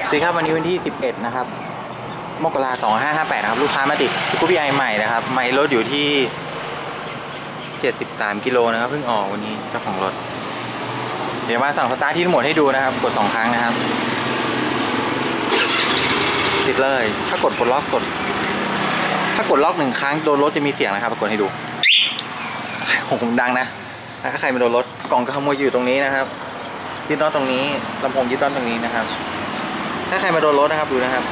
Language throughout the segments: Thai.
สวัสดีครับวันนี้วันที่11นะครับมกราคม2558นะครับลูกค้ามาติดสกูปปี้ไอใหม่นะครับไมล์รถอยู่ที่73กิโลนะครับเพิ่งออกวันนี้เจ้าของรถเดี๋ยวมาสั่งสตาร์ทที่รีโมทให้ดูนะครับกด2ครั้งนะครับติดเลยถ้ากดปลดล็อกถ้ากดล็อก1ครั้งโดนรถจะมีเสียงนะครับกดให้ดูผมดังนะถ้าใครไม่โดนรถกล่องขโมยอยู่ตรงนี้นะครับยึดน็อตตรงนี้ลำโพงยึดน็อตตรงนี้นะครับถ้าใครมาโดนรถนะครับดูนะครับ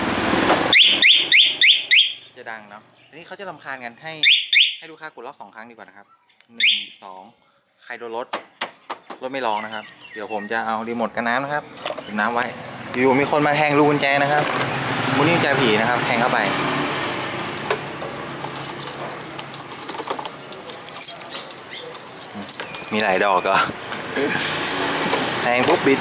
จะดังเนาะทีนี้เขาจะรำคาญกันให้ลูกค้ากดล็อก2ครั้งดีกว่านะครับ1 2ใครโดนรถไม่ร้องนะครับเดี๋ยวผมจะเอารีโมทกันน้ำนะครับปิดน้ำไว้อยู่มีคนมาแทงรูกุญแจนะครับมูนี่กุญแจผีนะครับแทงเข้าไปมีหลายดอกก็แทงปุ๊บบิด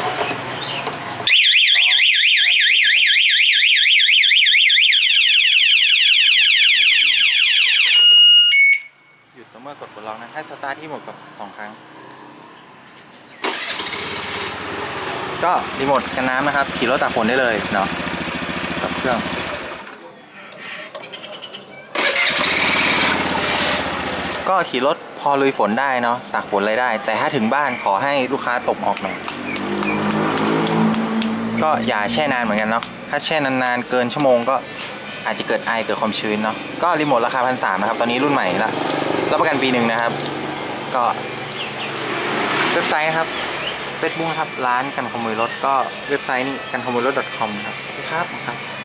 หยุดต่อเมื่อกดปลดล็อกนะให้สตาร์ทที่หมดกับ2ครั้งก็รีโมทกันน้ำนะครับขี่รถตากฝนได้เลยเนาะกับเครื่องก็ขี่รถพอลุยฝนได้เนาะตากฝนอะไรได้แต่ถ้าถึงบ้านขอให้ลูกค้าตบออกหน่อยก็อย่าแช่นานเหมือนกันเนาะถ้าแช่นานๆเกินชั่วโมงก็อาจจะเกิดไอเกิดความชื้นเนาะก็รีโมทราคา1,300นะครับตอนนี้รุ่นใหม่ละรับประกันปี1นะครับก็เว็บไซต์นะครับFacebook นะครับร้านกันขโมยรถก็เว็บไซต์นี่กันขโมยรถ .com ครับครับ